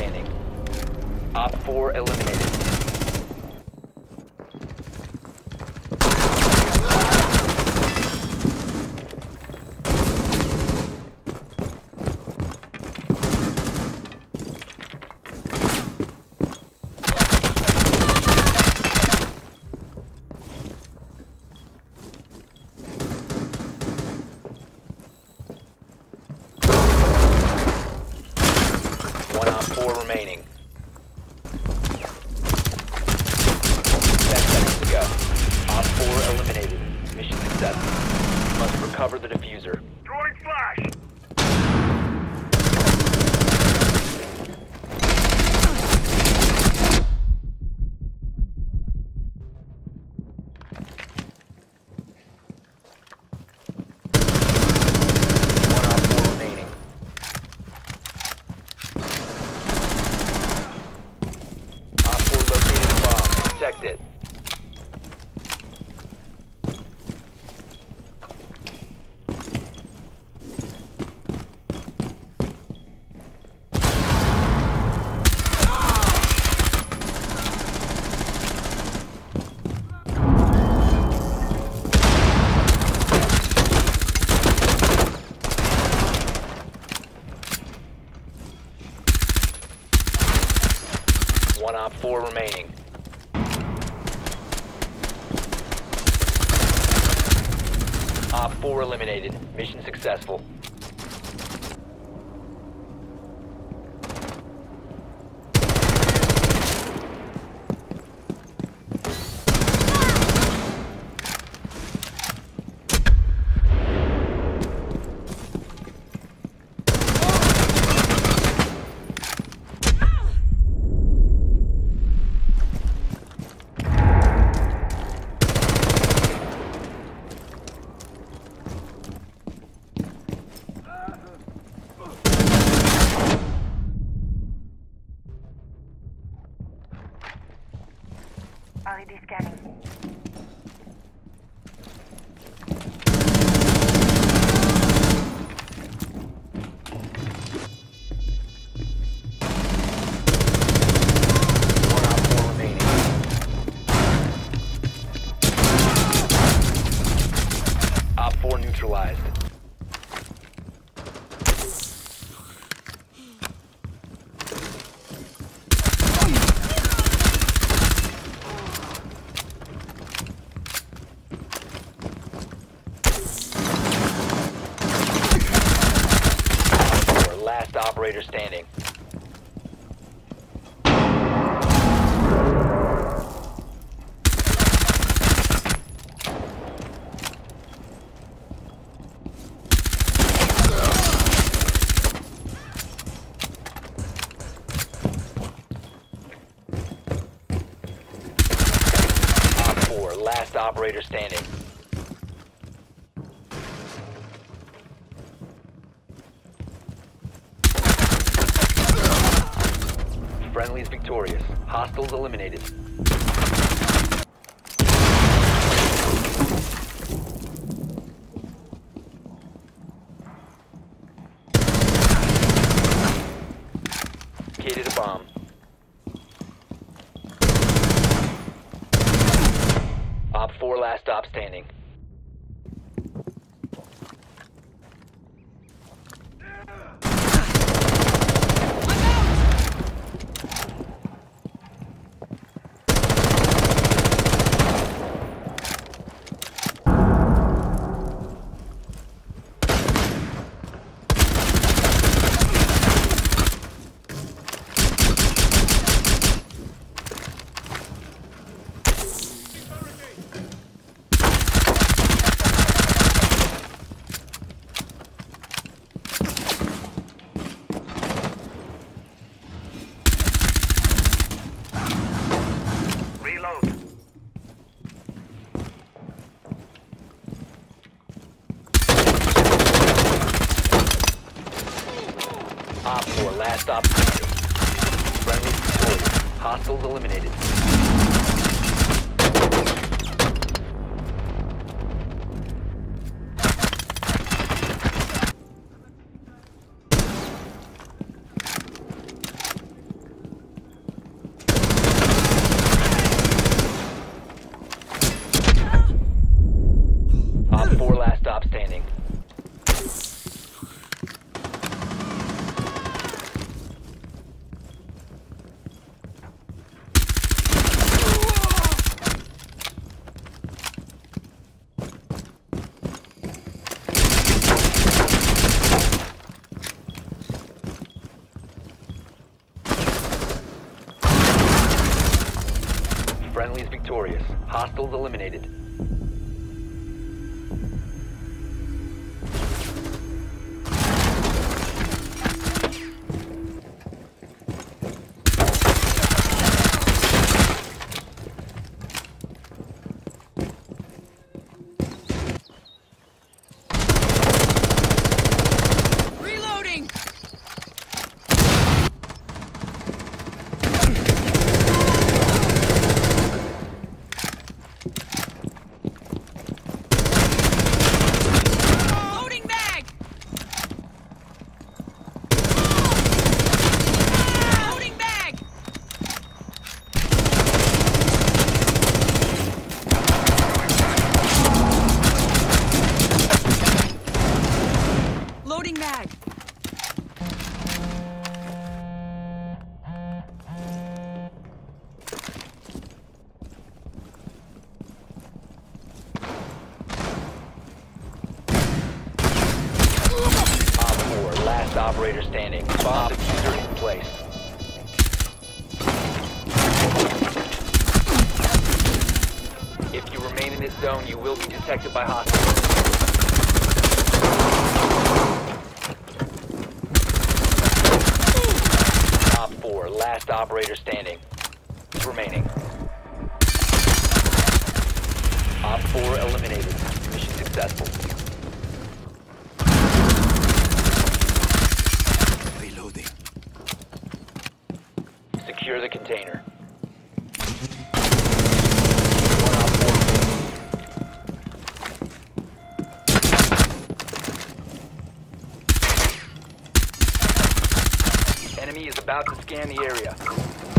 standing. Op 4 eliminated. One Op 4 remaining. 10 seconds to go. Op 4 eliminated. Mission successful. Must recover the diffuser. Throwing flash! One Op 4 remaining. Op 4 located a bomb. Protect it. One Op 4 remaining. Op 4 eliminated. Mission successful. LED scanning. One Op 4 remaining. Op 4 neutralized. Last operator standing. Op 4, last operator standing. Friendly's victorious. Hostiles eliminated. Located a bomb. Op 4 last stop standing. Op 4, last stop standing. Friendly destroyed. Hostiles eliminated. Friendly's victorious. Hostiles eliminated. Loading mag. Op 4, last operator standing. Bomb diffuser in place. If you remain in this zone, you will be detected by hostiles. Op 4, last operator standing. Remaining. Op 4 eliminated. Mission successful. Reloading. Secure the container. Enemy is about to scan the area.